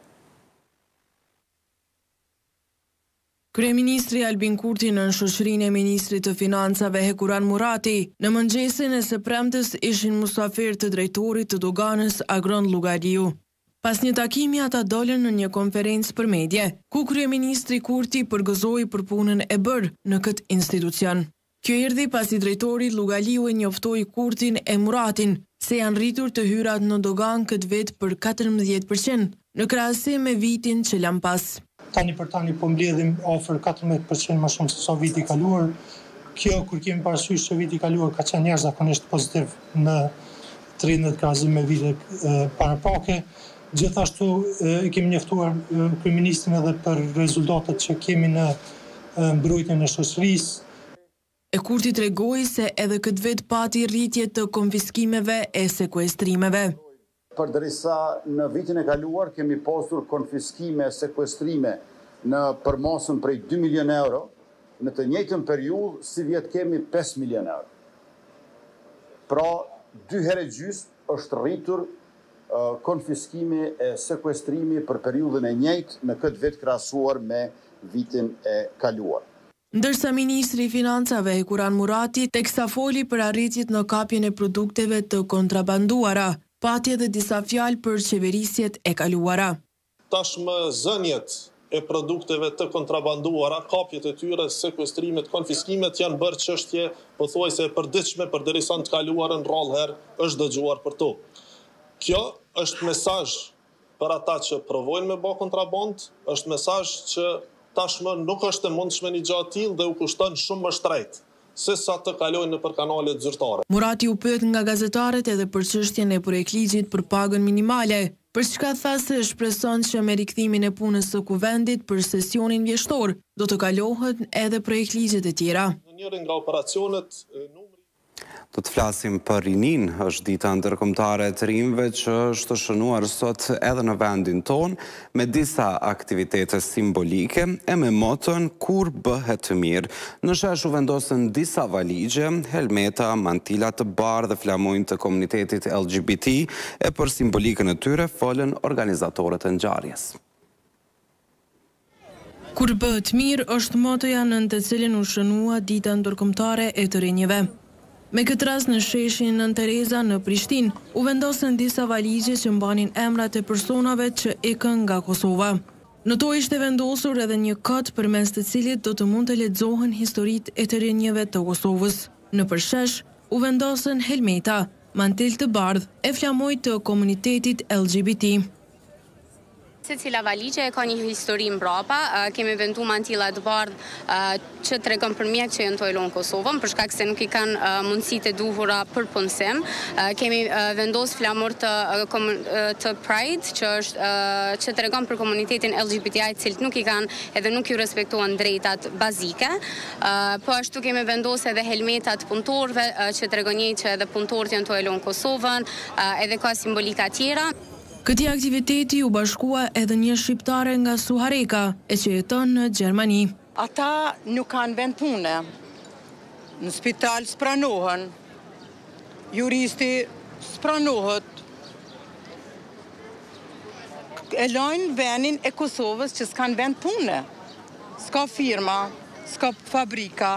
Kryeministri Albin Kurti në shoqërinë e ministrit të financave Hekuran Murati në mëngjesin e së premtes ishin musafir të drejtorit të doganës Agron Lugaliu. Pas një takimi ata dolën në një konferencë për media, ku kryeministri Kurti përgëzoi për punën e bërë në këtë institucion. Kjo erdhi pasi drejtori Lugaliu e njoftoi Kurtin e Muratin se janë rritur të hyrat në dogan këtë vit për 14% në krahasim me vitin që lan pas. Tani për tani po mbledhim ofër 14% më shumë se sa viti i kaluar. Kjo kur kemi parasysh që viti i kaluar ka qenë jashtëzakonisht pozitiv në 30 krahasim me vitet parapake. Gjithashtu kemi njoftuar kryeministrin edhe për rezultatet që kemi në mbrojtjen e shoqërisë. E Kurti tregoi se edhe këtë vit pati rritje të konfiskimeve e sekuestrimeve. Përderisa në vitin e kaluar kemi pasur konfiskime, sekuestrime në përmasën prej 2 milion euro, në të njëjtën periudhë si vjet kemi 5 milion euro. Pra, 2 herë gjysmë është rritur konfiskimi e sekuestrimi për periudhën e njëjtë në këtë vit krahasuar me vitin e kaluar. Ndërsa Ministri i Financave Kuran Murati teksa foli për arritjet në kapjen e produkteve të kontrabanduara, pati edhe disa fjalë për qeverisjet e kaluara. Tashmë zënjet e produkteve të kontrabanduara, kapjet e tyre, sekuestrimet, konfiskimet janë bërë çështje pothuajse e përditshme përderisa në të kaluarën rrallë herë është dëgjuar për to. Kjo është mesazh për ata që provojnë me bë kontraband, është mesazh që tashmë nuk është e mundshme një gjatë tillë dhe u kushton shumë më shtrejt se sa të kalojnë nëpër kanalet zyrtare. Murati u pyet nga gazetarët edhe për çështjen e projektligjit për pagën minimale, për çka tha se shpreson që me rikthimin e punës së kuvendit për sesionin vjeshtor do të kalohet edhe projektligjet e tjera. Në njërin nga operacionet Do të flasim për rinin, është dita ndërkombëtare e të rinjve që është shënuar sot edhe në vendin ton me disa aktivitete simbolike e me moton kur bëhet të mirë. Në shesh u vendosën disa valigje, helmeta, mantila të bardhë dhe flamujnë të komunitetit LGBT e për simbolikën e tyre folën organizatorët e ngjarjes. Kur bëhet mirë është motoja nën të cilin u shënua dita ndërkombëtare e të rinjve. Me këtë rast në sheshin Nën Tereza në Prishtinë, u vendosën disa valigje që mbanin emrat e personave që ikën nga Kosova. Në to ishte vendosur edhe një kot përmes të cilit do të mund të lexohen historitë e të rinjeve të Kosovës. Në përshesh u vendosën helmeta, mantil të bardhë e flamoj të komunitetit LGBT. Secila valigje ka një histori mbrapa, kemi vendu mantilla të bardhë që tregon për mjek që janë të elon Kosovën, për shkak se nuk i kanë mundësitë e duhura për punësim. Kemi vendos flamur të Pride, që tregon për komunitetin LGBTI, cilët nuk i kanë edhe nuk ju respektuan drejtat bazike. Po ashtu kemi vendos edhe helmetat punëtorëve, që tregonjej që edhe punëtorët janë të elon Kosovën, edhe ka simbolika tjera. Këtij aktiviteti u bashkua edhe një shqiptare nga Suhareka, e që jeton në Gjermani. Ata nuk kanë vend pune, në spital s'pranohen, juristi s'pranohet, e lojnë vendin e Kosovës që s'kanë vend pune, s'ka firma, s'ka fabrika,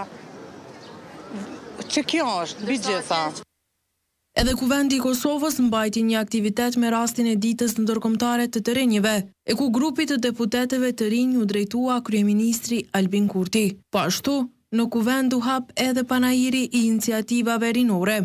që kjo është, mbi gjitha. Edhe Kuvendi i Kosovës mbajti një aktivitet me rastin e ditës ndërkombëtare të rinjve, e ku grupi të deputetëve të rinj u drejtua kryeministri Albin Kurti. Po ashtu, në Kuvend u hap edhe panajiri i iniciativave rinore.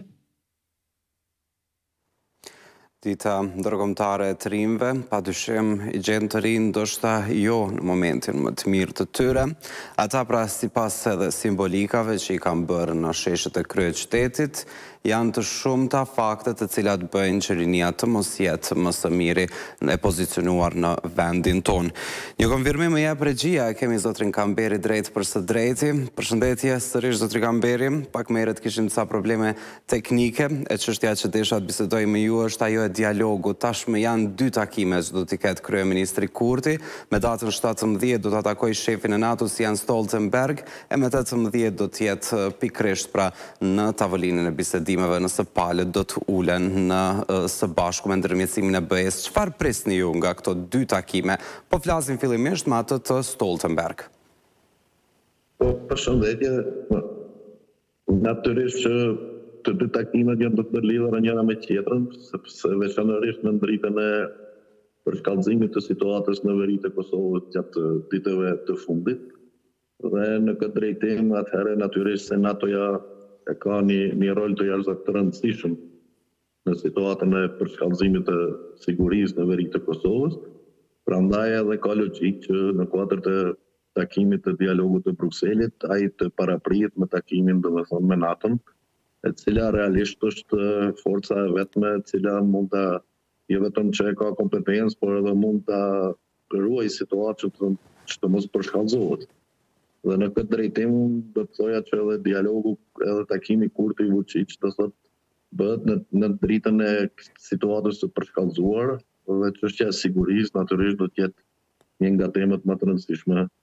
Dita ndërkombëtare e të rinjve, padyshim i gjen të rinj ndoshta jo në momentin më të mirë të tyre. Ata pra sipas edhe simbolikave që i kanë bërë në sheshet e kryeqytetit, janë të shumta faktet të cilat bëjnë që rinia të mos jetë më së miri e pozicionuar në vendin ton. Një konfirmim më jep regjia, kemi zotrin Kamberi drejt për së drejti. Përshëndetje sërish zotri Kamberi, pak më herët kishim disa probleme teknike, e çështja që desha të bisedoj me ju është ajo e dialogu. Tashmë janë 2 takime që do t'i ketë kryeministri Kurti, me datën 17 do të takoj shefin e NATO-s Jens Stoltenberg, e me 18 do t'jetë pikrisht pra në tavolinën e bisedimeve nëse palët do të ulen në së bashku me ndërmjetësimin e BE-s. Çfarë prisni ju nga këto 2 takime? Po flasim fillimisht me atë të Stoltenberg. Po, përshëndetje. Natyrisht që të 2 takimet janë të ndërlidhura njëra me tjetrën, sepse veçanërisht në dritën e përshkallëzimit të situatës në veri të Kosovës gjatë ditëve të fundit. Dhe në këtë drejtim atëherë natyrisht se NATO-ja e ka një rol të jashtëzakonisht të rëndësishëm në situatën e përshkallëzimit të sigurisë në veri të Kosovës. Prandaj edhe ka logjik që në kuadër të takimit të dialogut të Brukselit, ai të paraprihet me takimin domethënë me NATO-n, e cila realisht është forca e vetme e cila mund ta jo vetëm që ka kompetencë, por edhe mund ta ruaj situatën që të mos përshkallëzohet. Dhe në këtë drejtim do të thoja që edhe dialogu, edhe takimi Kurti Vučić do thotë bëhet në dritën e situatës së përshkallëzuar, dhe çështja e sigurisë natyrisht do të jetë një nga temat më të rëndësishme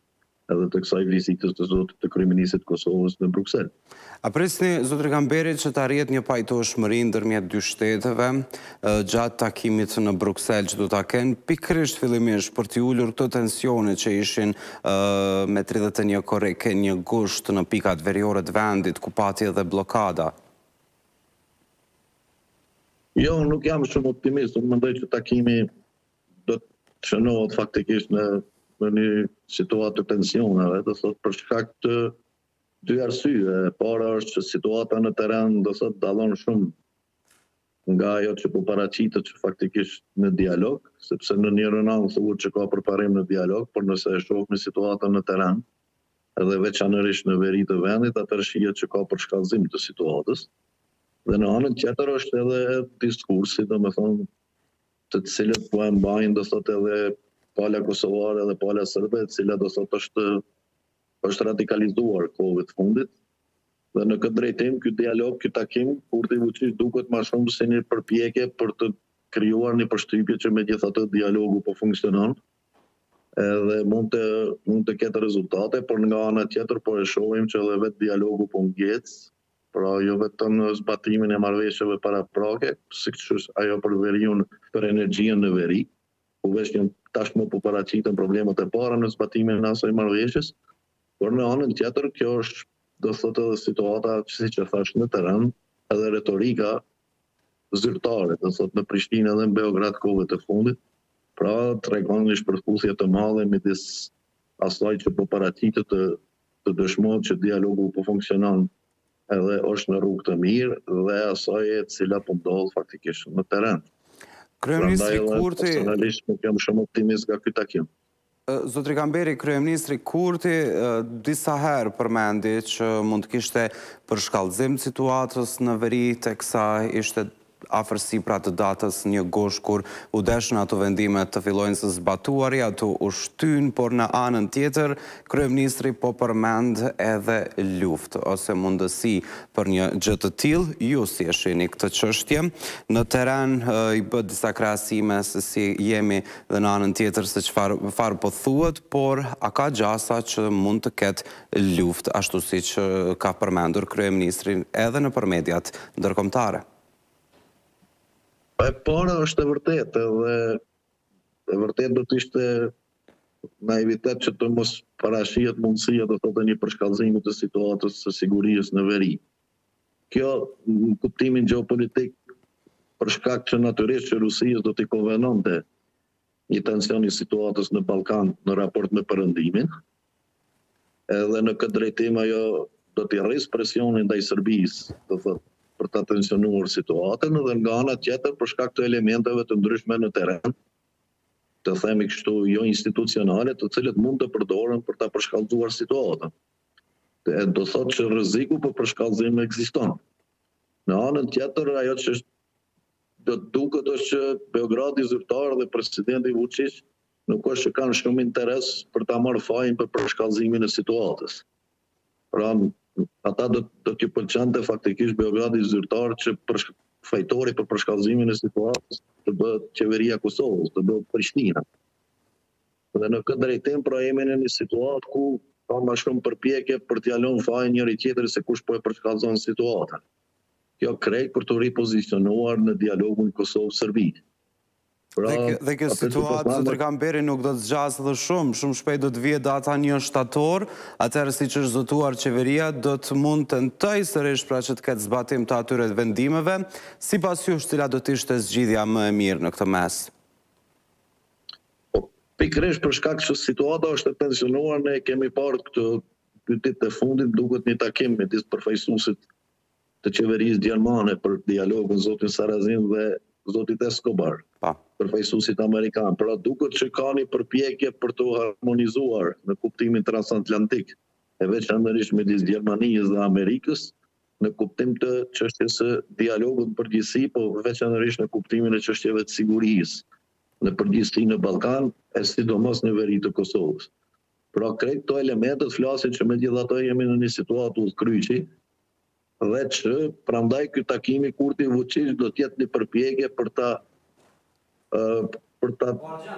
edhe të kësaj vizitës të zotit të kryeministit Kosovës në Bruksel. A presni, zotri Kamberi, që të arjet një pajtoshmëri ndërmjet dy shteteve gjatë takimit në Bruksel që do ta kenë pikërisht fillimisht për t'i ulur këto tensione që ishin me 31 korrike 1 gusht në pikat veriore të vendit ku pati edhe blokada? Jo, nuk jam shumë optimist, unë mendoj që takimi do të shënohet faktikisht në një situatë të tensioneve, do thot për shkak të dy arsye. Para është që situata në teren do thot dallon shumë nga ajo që po paraqitet që faktikisht në dialog, sepse në një rënall thuhet që ka përparim në dialog, por nëse e shohim situatën në teren, edhe veçanërisht në veri të vendit, atëherë shihet që ka përshkallëzim të situatës. Dhe në anën tjetër është edhe diskursi, domethënë, të cilët po e mbajnë do thot edhe pala kosovare dhe pala serbe, e cila do thot është radikalizuar kohëve të fundit. Dhe në këtë drejtim, ky dialog, ky takim, Kurti Vučić duket më shumë si një përpjekje për të krijuar një përshtypje që megjithatë dialogu po funksionon, edhe mund të ketë rezultate, por nga ana tjetër po e shohim që edhe vetë dialogu po ngec, pra jo vetëm në zbatimin e marrëveshjeve paraprake, siç është ajo për veriun për energjinë në veri, ku vetëm tashmë po paraqiten problemet e para në zbatimin e asaj marrëveshjes, por në anën tjetër kjo është do thotë edhe situata, siç e thash, në teren, edhe retorika zyrtare, do thotë në Prishtinë dhe në Beograd kohëve të fundit, pra tregon një shpërthusje të madhe midis asaj që po paraqitet të dëshmohet që dialogu po funksionon edhe është në rrugë të mirë dhe asaj e cila po ndodh faktikisht në teren. Kryeministri Kurti, personalisht nuk jam shumë optimist nga ky takim. Zotri Kamberi, Kryeministri Kurti disa herë përmendi që mund të kishte përshkallëzim situatës në veri, teksa ishte afërsi pra të datës 1 gusht kur u deshën ato vendime të fillojnë së zbatuari, ato u shtyn, por në anën tjetër kryeministri po përmend edhe luftë ose mundësi për një gjë të tillë. Ju si e shihni këtë çështje? Në teren i bë disa krahasime se si jemi dhe në anën tjetër se çfarë po thuhet, por a ka gjasa që mund të ketë luftë ashtu siç ka përmendur kryeministri edhe nëpër mediat ndërkombëtare? E para është e vërtetë dhe e vërtetë do të ishte naivitet që të mos parashihet mundësia do thotë një përshkallëzimi të situatës së sigurisë në veri. Kjo në kuptimin gjeopolitik për shkak që natyrisht që Rusia do t'i konvenonte një tension i situatës në Ballkan në raport me Perëndimin. Edhe në këtë drejtim ajo do t'i rrisë presionin ndaj Serbisë, do thotë për ta tensionuar situatën, dhe nga ana tjetër për shkak të elementeve të ndryshme në teren, të themi kështu jo institucionale, të cilët mund të përdoren për ta përshkallëzuar situatën. Do thotë që rreziku për përshkallëzim ekziston. Në anën tjetër ajo që do duket është që Beogradi zyrtar dhe presidenti Vučić nuk është që kanë shumë interes për ta marrë fajin për përshkallëzimin e situatës. Pra ata do t'ju pëlqente faktikisht Beogradi zyrtar që fajtori për përshkallëzimin e situatës të bëhet qeveria e Kosovës, të bëhet Prishtina. Dhe në këtë drejtim pra jemi në një situatë ku ka më shumë përpjekje për t'ia lënë fajin njëri tjetrit se kush po e përshkallëzon situatën. Kjo krejt për të ripozicionuar në dialogun Kosovë-Serbi. Dhe kjo situatë, zotri Kamberi, nuk do të zgjasë dhe shumë shpejt do të vijë data 1 shtator, atëherë siç është zotuar qeveria, do të mund të tentojë sërish pra që të ketë zbatim të atyre vendimeve, sipas jush cila do të ishte zgjidhja më e mirë në këtë mes? Pikërisht për shkak që situata është e tensionuar, ne kemi parë këtë ditë të fundit duket një takim midis përfaqësuesit të qeverisë gjermane për dialogun zotin Sarazin dhe zotit Escobar, përfaqësuesit amerikan. Pra duket që ka një përpjekje për të harmonizuar në kuptimin transatlantik, e veçanërisht midis Gjermanisë dhe Amerikës, në kuptim të çështjes së dialogut përgjithësi, po veçanërisht në kuptimin e çështjeve të sigurisë në përgjithësi në Ballkan, e sidomos në veri të Kosovës. Pra krejt këto elementet flasin që megjithatë jemi në një situatë udhkryqi, dhe që prandaj ky takimi Kurti Vučić do të jetë një përpjekje për ta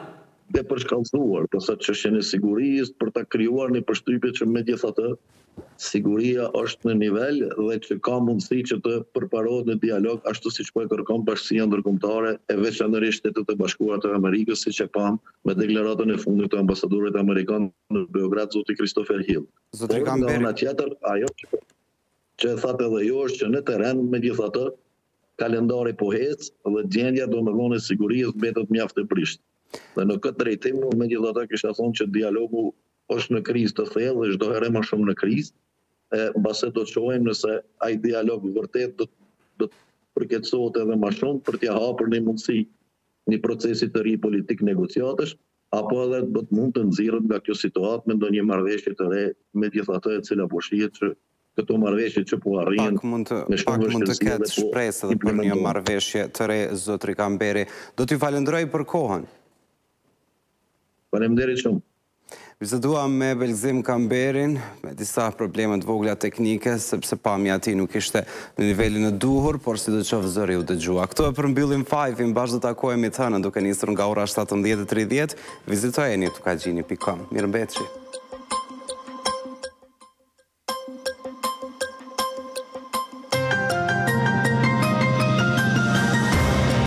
dhe përshkallëzuar, përsa çështjen e sigurisë, për ta krijuar një përshtypje që megjithatë siguria është në nivel dhe që ka mundësi që të përparohet në dialog ashtu siç po e kërkon Bashkia Ndërkombëtare e veçanërisht Shtetet e Bashkuara të Amerikës, siç e pam me deklaratën e fundit të ambasadorit amerikan në Beograd, zoti Christopher Hill. Zotri Kamberi. Nga ana tjetër, ajo që e thatë edhe jo është që në terren megjithatë kalendari po ecë dhe gjendja domethënë e sigurisë mbetet mjaft e prishtë. Dhe në këtë drejtim, megjithatë kisha thonë që dialogu është në krizë të thellë dhe çdo herë më shumë në krizë. Mbase do të shohim nëse ai dialog vërtet do të përkeçohet edhe më shumë për t'ia hapur një mundësi një procesi të ri politik negociatesh, apo edhe do të mund të nxirret nga kjo situatë me ndonjë marrëveshje të re, megjithatë e cila po shihet që këto marrëveshje që po arrin pak mund të ketë shpresë edhe për një marrëveshje të re, zotri Kamberi. Do t'ju falenderoj për kohën. Faleminderit shumë. Biseduam me Belgzim Kamberin me disa problemet vogla teknike, sepse pamja ati nuk ishte në nivelin e duhur, por si do qoftë zëri u dëgjua. Këto e përmbyllim fajfin, bashkë do takojmë i të hënën duke nisur nga ora 17:30, vizitojeni tukajgjini.com. Mirëmbetëshi.